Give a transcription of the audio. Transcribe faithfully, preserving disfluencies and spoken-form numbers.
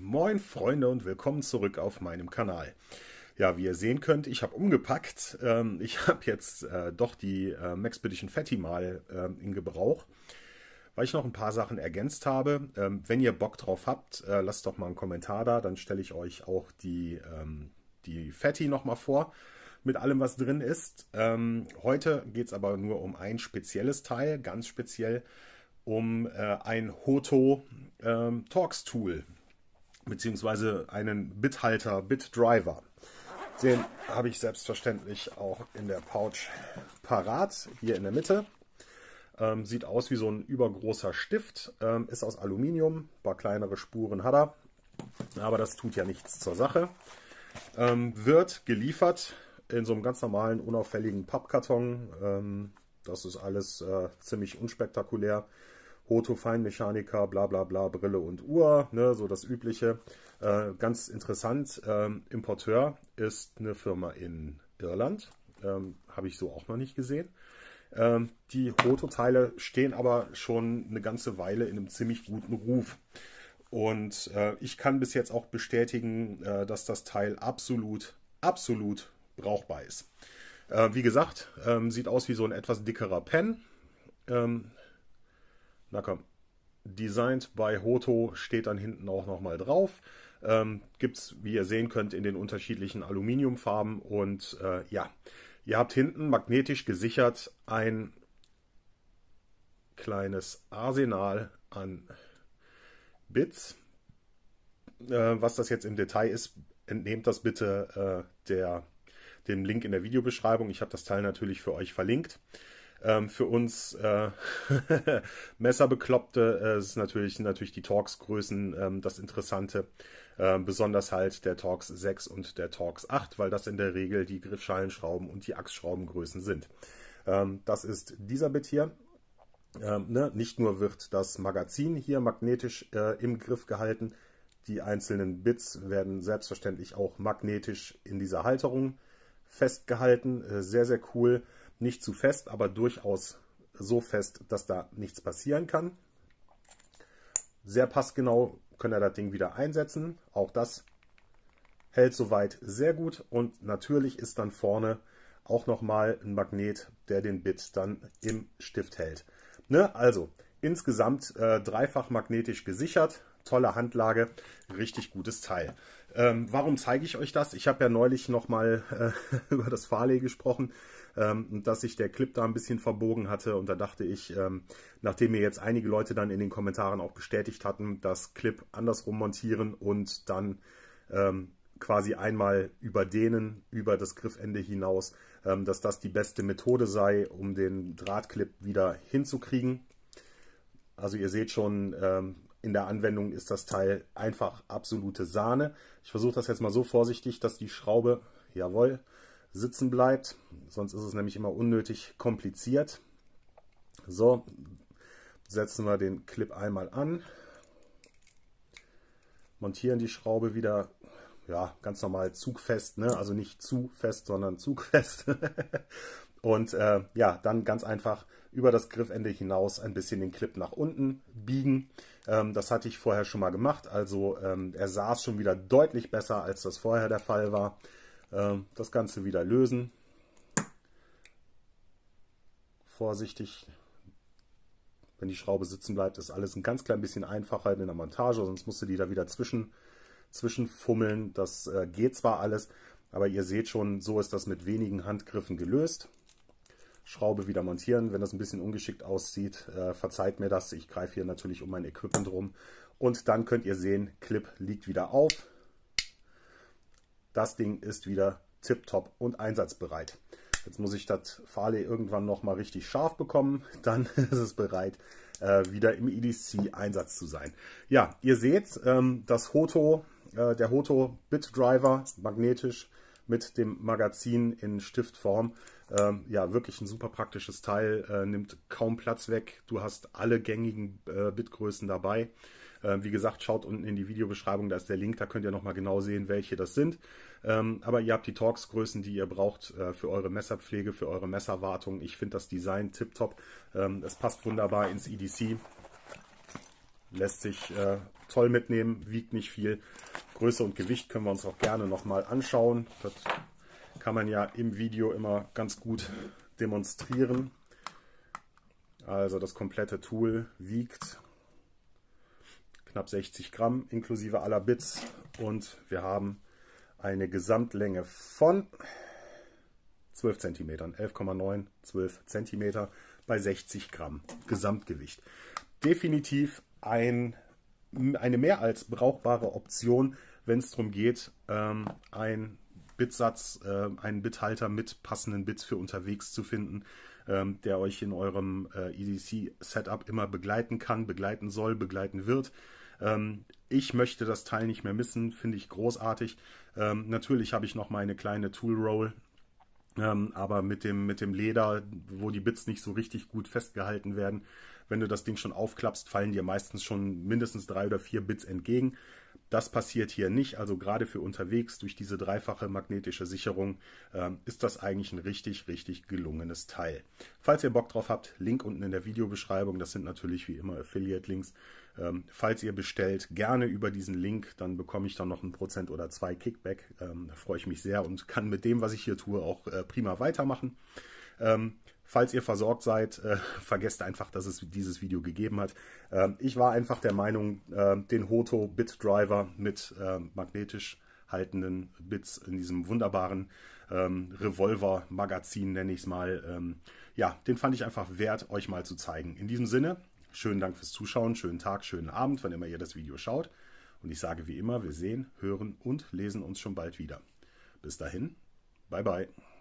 Moin Freunde und willkommen zurück auf meinem Kanal. Ja, wie ihr sehen könnt, ich habe umgepackt. Ähm, ich habe jetzt äh, doch die äh, Maxpedition Fatty mal äh, in Gebrauch, weil ich noch ein paar Sachen ergänzt habe. Ähm, wenn ihr Bock drauf habt, äh, lasst doch mal einen Kommentar da, dann stelle ich euch auch die, ähm, die Fatty nochmal vor, mit allem, was drin ist. Ähm, heute geht es aber nur um ein spezielles Teil, ganz speziell um äh, ein Hoto ähm, Torx Tool, beziehungsweise einen Bithalter, Bitdriver. Den habe ich selbstverständlich auch in der Pouch parat, hier in der Mitte. Ähm, sieht aus wie so ein übergroßer Stift, ähm, ist aus Aluminium, ein paar kleinere Spuren hat er, aber das tut ja nichts zur Sache. Ähm, wird geliefert in so einem ganz normalen, unauffälligen Pappkarton. Ähm, das ist alles äh, ziemlich unspektakulär. Hoto Feinmechaniker, bla bla bla, Brille und Uhr, ne, so das Übliche. Äh, ganz interessant, ähm, Importeur ist eine Firma in Irland, ähm, habe ich so auch noch nicht gesehen. Ähm, die Hoto-Teile stehen aber schon eine ganze Weile in einem ziemlich guten Ruf. Und äh, ich kann bis jetzt auch bestätigen, äh, dass das Teil absolut, absolut brauchbar ist. Äh, wie gesagt, ähm, sieht aus wie so ein etwas dickerer Pen. Ähm, Na komm, Designed by Hoto steht dann hinten auch nochmal drauf. Ähm, Gibt es, wie ihr sehen könnt, in den unterschiedlichen Aluminiumfarben. Und äh, ja, ihr habt hinten magnetisch gesichert ein kleines Arsenal an Bits. Äh, was das jetzt im Detail ist, entnehmt das bitte äh, der, dem Link in der Videobeschreibung. Ich habe das Teil natürlich für euch verlinkt. Ähm, für uns äh, Messerbekloppte äh, ist natürlich, sind natürlich die Torx-Größen ähm, das Interessante. Ähm, besonders halt der Torx sechs und der Torx acht, weil das in der Regel die Griffschalenschrauben und die Achsschraubengrößen sind. Ähm, das ist dieser Bit hier. Ähm, ne? Nicht nur wird das Magazin hier magnetisch äh, im Griff gehalten, die einzelnen Bits werden selbstverständlich auch magnetisch in dieser Halterung festgehalten. Äh, sehr, sehr cool. Nicht zu fest, aber durchaus so fest, dass da nichts passieren kann. Sehr passgenau könnt ihr das Ding wieder einsetzen. Auch das hält soweit sehr gut. Und natürlich ist dann vorne auch nochmal ein Magnet, der den Bit dann im Stift hält. Ne? Also insgesamt äh, dreifach magnetisch gesichert. Tolle Handlage, richtig gutes Teil. Ähm, warum zeige ich euch das? Ich habe ja neulich nochmal äh, über das Farley gesprochen, ähm, dass sich der Clip da ein bisschen verbogen hatte. Und da dachte ich, ähm, nachdem mir jetzt einige Leute dann in den Kommentaren auch bestätigt hatten, das Clip andersrum montieren und dann ähm, quasi einmal überdehnen über das Griffende hinaus, ähm, dass das die beste Methode sei, um den Drahtclip wieder hinzukriegen. Also ihr seht schon, ähm, in der Anwendung ist das Teil einfach absolute Sahne. Ich versuche das jetzt mal so vorsichtig, dass die Schraube, jawohl, sitzen bleibt. Sonst ist es nämlich immer unnötig kompliziert. So, setzen wir den Clip einmal an. Montieren die Schraube wieder, ja, ganz normal zugfest, ne? Also nicht zu fest, sondern zugfest. Und äh, ja, dann ganz einfach über das Griffende hinaus ein bisschen den Clip nach unten biegen. Ähm, das hatte ich vorher schon mal gemacht. Also ähm, er saß schon wieder deutlich besser, als das vorher der Fall war. Ähm, das Ganze wieder lösen. Vorsichtig. Wenn die Schraube sitzen bleibt, ist alles ein ganz klein bisschen einfacher in der Montage. Sonst musst du die da wieder zwischen, zwischenfummeln. Das äh, geht zwar alles, aber ihr seht schon, so ist das mit wenigen Handgriffen gelöst. Schraube wieder montieren. Wenn das ein bisschen ungeschickt aussieht, äh, verzeiht mir das. Ich greife hier natürlich um mein Equipment rum. Und dann könnt ihr sehen, Clip liegt wieder auf. Das Ding ist wieder tipptopp und einsatzbereit. Jetzt muss ich das Farley irgendwann noch mal richtig scharf bekommen. Dann ist es bereit, äh, wieder im E D C-Einsatz zu sein. Ja, ihr seht, ähm, das Hoto, äh, der Hoto Bitdriver, magnetisch mit dem Magazin in Stiftform. Ähm, ja, wirklich ein super praktisches Teil, äh, nimmt kaum Platz weg. Du hast alle gängigen äh, Bitgrößen dabei. Äh, wie gesagt, schaut unten in die Videobeschreibung, da ist der Link, da könnt ihr nochmal genau sehen, welche das sind. Ähm, aber ihr habt die Torx-Größen, die ihr braucht äh, für eure Messerpflege, für eure Messerwartung. Ich finde das Design tipptopp. Ähm, es passt wunderbar ins E D C. Lässt sich äh, toll mitnehmen, wiegt nicht viel. Größe und Gewicht können wir uns auch gerne nochmal anschauen. Das kann man ja im Video immer ganz gut demonstrieren. Also das komplette Tool wiegt knapp sechzig Gramm inklusive aller Bits und wir haben eine Gesamtlänge von zwölf Zentimetern, elf Komma neun, zwölf Zentimeter bei sechzig Gramm Gesamtgewicht. Definitiv ein, eine mehr als brauchbare Option, wenn es darum geht, ähm, ein Bitsatz, äh, einen Bithalter mit passenden Bits für unterwegs zu finden, ähm, der euch in eurem äh, E D C-Setup immer begleiten kann, begleiten soll, begleiten wird. Ähm, ich möchte das Teil nicht mehr missen, finde ich großartig. Ähm, natürlich habe ich noch meine kleine Tool-Roll, ähm, aber mit dem, mit dem Leder, wo die Bits nicht so richtig gut festgehalten werden, wenn du das Ding schon aufklappst, fallen dir meistens schon mindestens drei oder vier Bits entgegen. Das passiert hier nicht, also gerade für unterwegs durch diese dreifache magnetische Sicherung ähm, ist das eigentlich ein richtig, richtig gelungenes Teil. Falls ihr Bock drauf habt, Link unten in der Videobeschreibung, das sind natürlich wie immer Affiliate-Links. Ähm, falls ihr bestellt, gerne über diesen Link, dann bekomme ich dann noch ein Prozent oder zwei Kickback. Ähm, da freue ich mich sehr und kann mit dem, was ich hier tue, auch äh, prima weitermachen. Ähm, falls ihr versorgt seid, äh, vergesst einfach, dass es dieses Video gegeben hat. Ähm, ich war einfach der Meinung, äh, den Hoto Bit Driver mit äh, magnetisch haltenden Bits in diesem wunderbaren ähm, Revolver-Magazin, nenne ich es mal, ähm, ja, den fand ich einfach wert, euch mal zu zeigen. In diesem Sinne, schönen Dank fürs Zuschauen, schönen Tag, schönen Abend, wann immer ihr das Video schaut. Und ich sage wie immer, wir sehen, hören und lesen uns schon bald wieder. Bis dahin, bye bye.